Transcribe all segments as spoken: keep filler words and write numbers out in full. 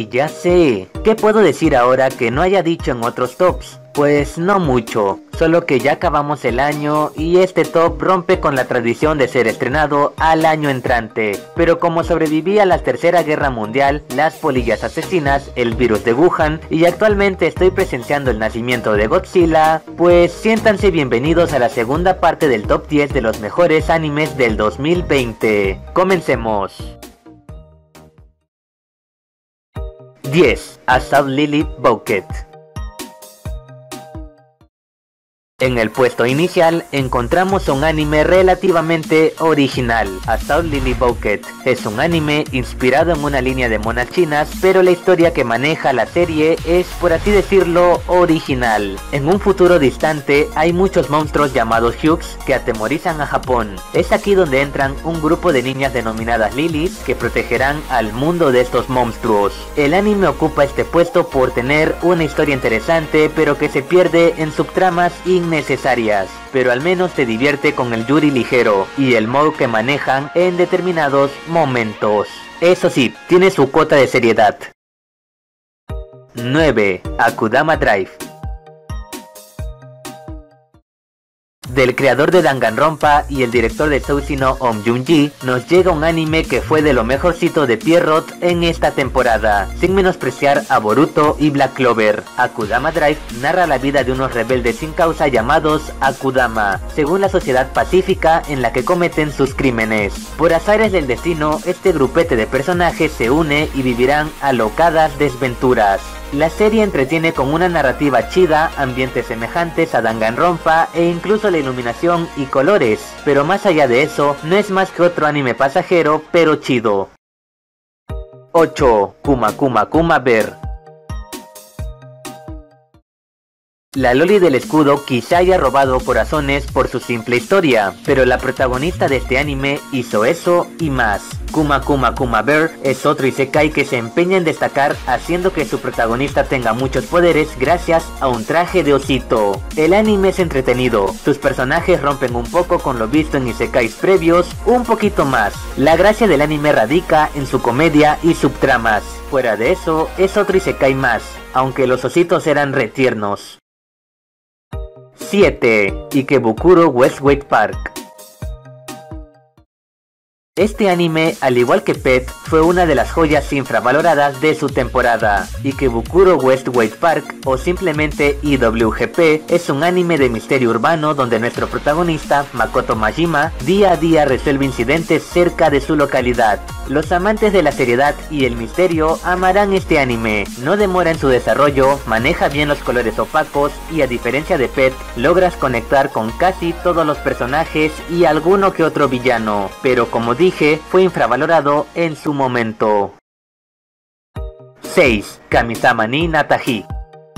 Sí, ya sé. ¿Qué puedo decir ahora que no haya dicho en otros tops? Pues no mucho, solo que ya acabamos el año y este top rompe con la tradición de ser estrenado al año entrante. Pero como sobreviví a la tercera guerra mundial, las polillas asesinas, el virus de Wuhan y actualmente estoy presenciando el nacimiento de Godzilla, pues siéntanse bienvenidos a la segunda parte del top diez de los mejores animes del dos mil veinte. Comencemos. diez. Assault Lily Bouquet. En el puesto inicial encontramos un anime relativamente original. Assault Lily Bouquet es un anime inspirado en una línea de monas chinas, pero la historia que maneja la serie es, por así decirlo, original. En un futuro distante hay muchos monstruos llamados Hyuks que atemorizan a Japón. Es aquí donde entran un grupo de niñas denominadas Lilys que protegerán al mundo de estos monstruos. El anime ocupa este puesto por tener una historia interesante, pero que se pierde en subtramas y necesarias, pero al menos te divierte con el yuri ligero y el modo que manejan en determinados momentos. Eso sí, tiene su cuota de seriedad. nueve. Akudama Drive. Del creador de Danganronpa y el director de Soushi no Om Jung-ji, nos llega un anime que fue de lo mejorcito de Pierrot en esta temporada, sin menospreciar a Boruto y Black Clover. Akudama Drive narra la vida de unos rebeldes sin causa llamados Akudama, según la sociedad pacífica en la que cometen sus crímenes. Por azares del destino, este grupete de personajes se une y vivirán alocadas desventuras. La serie entretiene con una narrativa chida, ambientes semejantes a Danganronpa e incluso la iluminación y colores, pero más allá de eso, no es más que otro anime pasajero, pero chido. ocho. Kuma Kuma Kuma Bear. La loli del escudo quizá haya robado corazones por su simple historia, pero la protagonista de este anime hizo eso y más. Kuma Kuma Kuma Bear es otro isekai que se empeña en destacar haciendo que su protagonista tenga muchos poderes gracias a un traje de osito. El anime es entretenido, sus personajes rompen un poco con lo visto en isekais previos, un poquito más. La gracia del anime radica en su comedia y subtramas. Fuera de eso, es otro isekai más, aunque los ositos eran retiernos. siete. Ikebukuro Westgate Park. Este anime, al igual que Pet, fue una de las joyas infravaloradas de su temporada. Ikebukuro Westgate Park, o simplemente I W G P, es un anime de misterio urbano donde nuestro protagonista, Makoto Majima, día a día resuelve incidentes cerca de su localidad. Los amantes de la seriedad y el misterio amarán este anime. No demora en su desarrollo, maneja bien los colores opacos y, a diferencia de Pet, logras conectar con casi todos los personajes y alguno que otro villano, pero como dije, fue infravalorado en su momento. seis. Kamisama ni Natahi.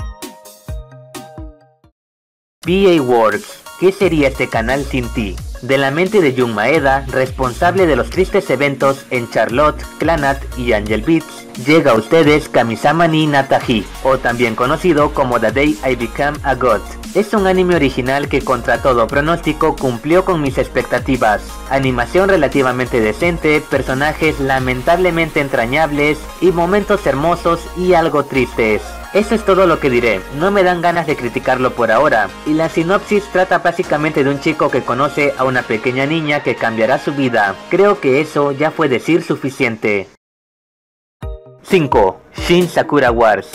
B A Works. ¿Qué sería este canal sin ti? De la mente de Jun Maeda, responsable de los tristes eventos en Charlotte, Clannad y Angel Beats, llega a ustedes Kamisama ni Natahi, o también conocido como The Day I Became a God. Es un anime original que contra todo pronóstico cumplió con mis expectativas. Animación relativamente decente, personajes lamentablemente entrañables y momentos hermosos y algo tristes. Eso es todo lo que diré, no me dan ganas de criticarlo por ahora, y la sinopsis trata básicamente de un chico que conoce a una pequeña niña que cambiará su vida. Creo que eso ya fue decir suficiente. cinco. Shin Sakura Wars.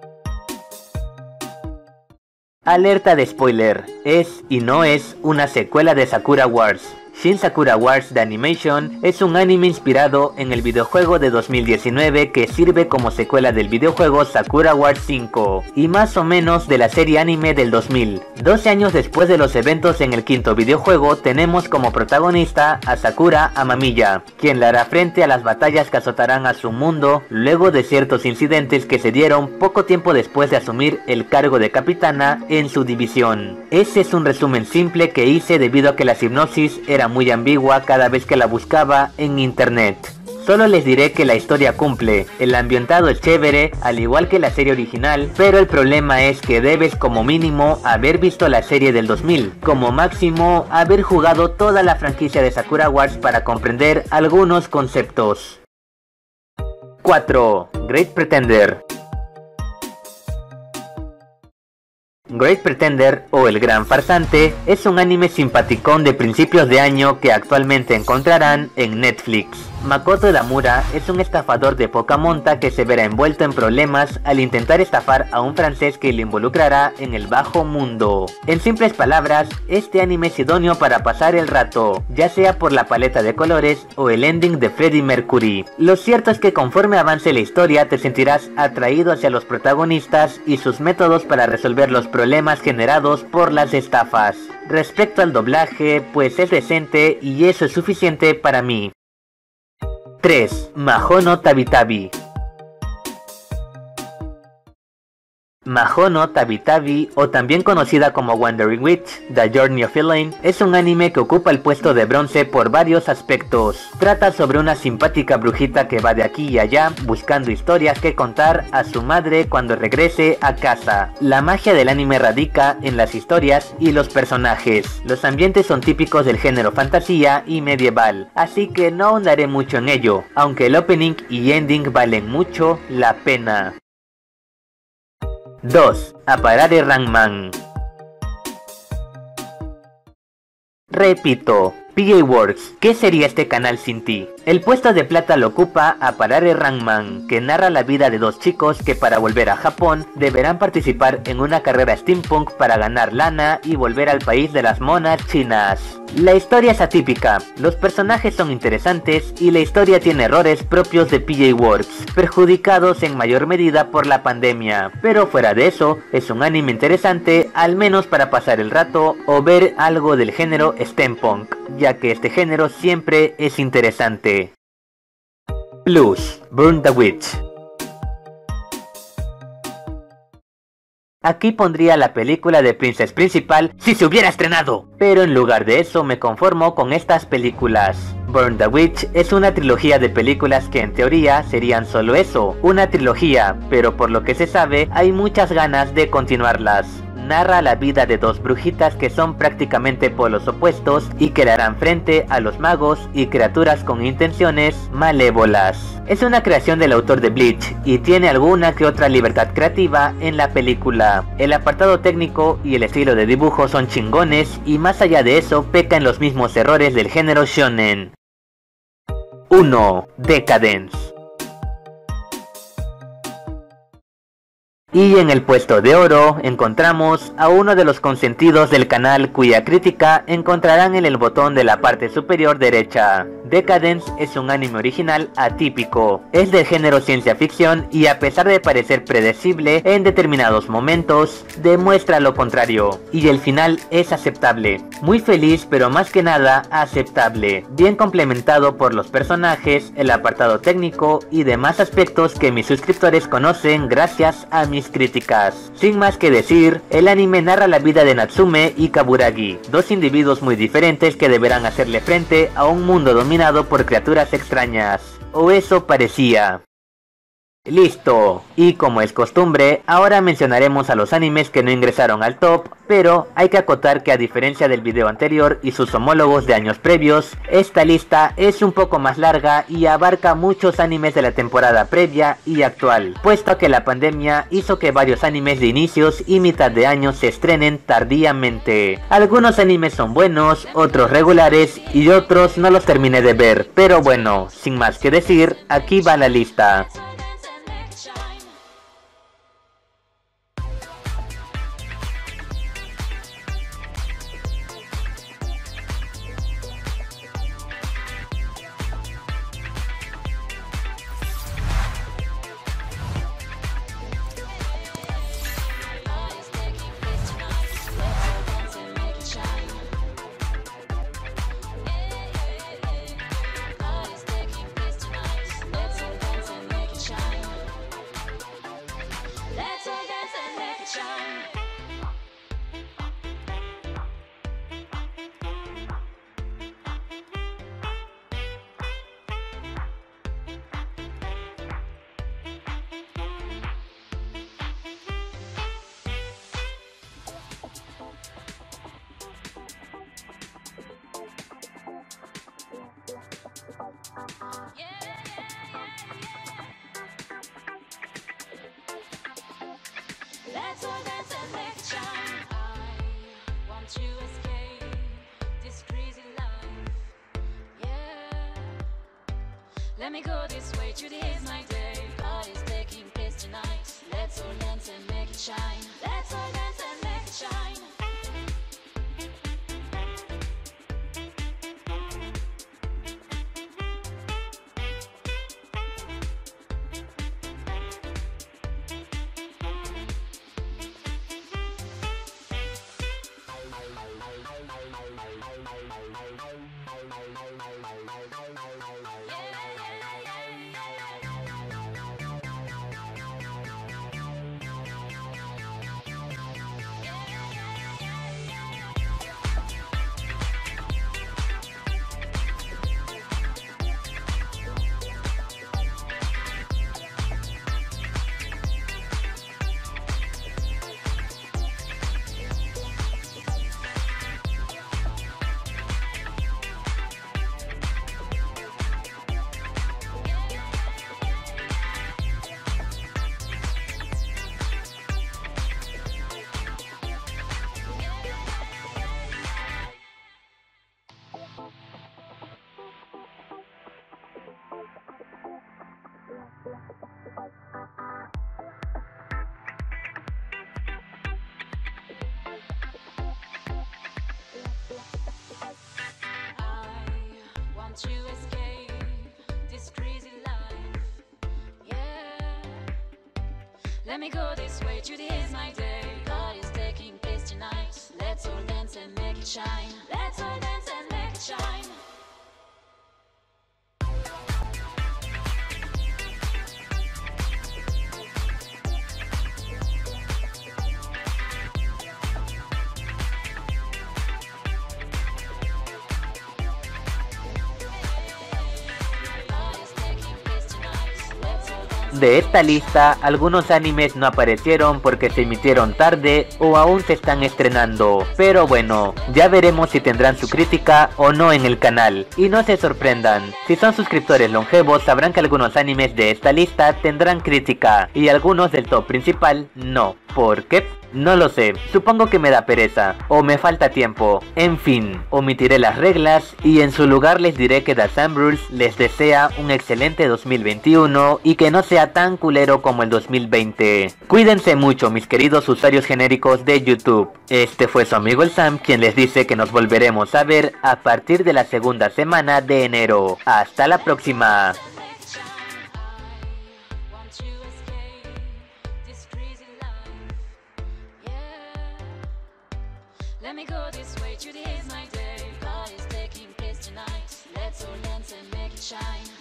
Alerta de spoiler, es y no es una secuela de Sakura Wars. Shin Sakura Wars The Animation es un anime inspirado en el videojuego de dos mil diecinueve que sirve como secuela del videojuego Sakura Wars cinco y más o menos de la serie anime del dos mil. doce años después de los eventos en el quinto videojuego, tenemos como protagonista a Sakura Amamiya, quien le hará frente a las batallas que azotarán a su mundo luego de ciertos incidentes que se dieron poco tiempo después de asumir el cargo de capitana en su división. Ese es un resumen simple que hice debido a que la sinopsis era muy ambigua cada vez que la buscaba en internet. Solo les diré que la historia cumple, el ambientado es chévere, al igual que la serie original, pero el problema es que debes como mínimo haber visto la serie del dos mil, como máximo haber jugado toda la franquicia de Sakura Wars para comprender algunos conceptos. cuatro. Great Pretender. Great Pretender, o El Gran Farsante, es un anime simpaticón de principios de año que actualmente encontrarán en Netflix. Makoto Damura es un estafador de poca monta que se verá envuelto en problemas al intentar estafar a un francés que le involucrará en el bajo mundo. En simples palabras, este anime es idóneo para pasar el rato, ya sea por la paleta de colores o el ending de Freddie Mercury. Lo cierto es que conforme avance la historia te sentirás atraído hacia los protagonistas y sus métodos para resolver los problemas generados por las estafas. Respecto al doblaje, pues es decente y eso es suficiente para mí. tres. Mahou no Tabi Tabi. Mahou no Tabi Tabi, o también conocida como Wandering Witch, The Journey of Elaine, es un anime que ocupa el puesto de bronce por varios aspectos. Trata sobre una simpática brujita que va de aquí y allá buscando historias que contar a su madre cuando regrese a casa. La magia del anime radica en las historias y los personajes. Los ambientes son típicos del género fantasía y medieval, así que no ahondaré mucho en ello, aunque el opening y ending valen mucho la pena. dos. Aparare Ranman. Repito, P A Works, ¿qué sería este canal sin ti? El puesto de plata lo ocupa Aparare Ranman, que narra la vida de dos chicos que para volver a Japón deberán participar en una carrera steampunk para ganar lana y volver al país de las monas chinas. La historia es atípica, los personajes son interesantes y la historia tiene errores propios de P A Works, perjudicados en mayor medida por la pandemia, pero fuera de eso, es un anime interesante, al menos para pasar el rato o ver algo del género steampunk, ya que este género siempre es interesante. Plus, Burn the Witch. Aquí pondría la película de Princess Principal si se hubiera estrenado, pero en lugar de eso me conformo con estas películas. Burn the Witch es una trilogía de películas que en teoría serían solo eso, una trilogía, pero por lo que se sabe hay muchas ganas de continuarlas. Narra la vida de dos brujitas que son prácticamente polos opuestos y que le harán frente a los magos y criaturas con intenciones malévolas. Es una creación del autor de Bleach y tiene alguna que otra libertad creativa en la película. El apartado técnico y el estilo de dibujo son chingones y más allá de eso peca en los mismos errores del género shonen. uno. Decadence. Y en el puesto de oro encontramos a uno de los consentidos del canal cuya crítica encontrarán en el botón de la parte superior derecha. Decadence es un anime original atípico, es del género ciencia ficción y a pesar de parecer predecible en determinados momentos, demuestra lo contrario, y el final es aceptable. Muy feliz pero más que nada aceptable, bien complementado por los personajes, el apartado técnico y demás aspectos que mis suscriptores conocen gracias a mis críticas. Sin más que decir, el anime narra la vida de Natsume y Kaburagi, dos individuos muy diferentes que deberán hacerle frente a un mundo dominado por criaturas extrañas, o eso parecía. Listo, y como es costumbre, ahora mencionaremos a los animes que no ingresaron al top, pero hay que acotar que a diferencia del video anterior y sus homólogos de años previos, esta lista es un poco más larga y abarca muchos animes de la temporada previa y actual, puesto que la pandemia hizo que varios animes de inicios y mitad de año se estrenen tardíamente. Algunos animes son buenos, otros regulares y otros no los terminé de ver, pero bueno, sin más que decir, aquí va la lista. Let's all dance and make it shine. I want to escape this crazy life. Yeah. Let me go this way, today is my day. Party's taking place tonight. Let's all dance and make it shine. Let's all dance and make it shine. To escape this crazy life, yeah. Let me go this way, today is my day. Party's taking place tonight. Let's all dance and make it shine. Let's all dance and make it shine. De esta lista, algunos animes no aparecieron porque se emitieron tarde o aún se están estrenando, pero bueno, ya veremos si tendrán su crítica o no en el canal. Y no se sorprendan, si son suscriptores longevos sabrán que algunos animes de esta lista tendrán crítica y algunos del top principal no. ¿Por qué? No lo sé, supongo que me da pereza, o me falta tiempo, en fin, omitiré las reglas y en su lugar les diré que The Thumb Rules les desea un excelente dos mil veintiuno y que no sea tan culero como el dos mil veinte. Cuídense mucho mis queridos usuarios genéricos de YouTube, este fue su amigo el Sam quien les dice que nos volveremos a ver a partir de la segunda semana de enero. Hasta la próxima. Let me go this way, today is my day. Party's taking place tonight. Let's all dance and make it shine.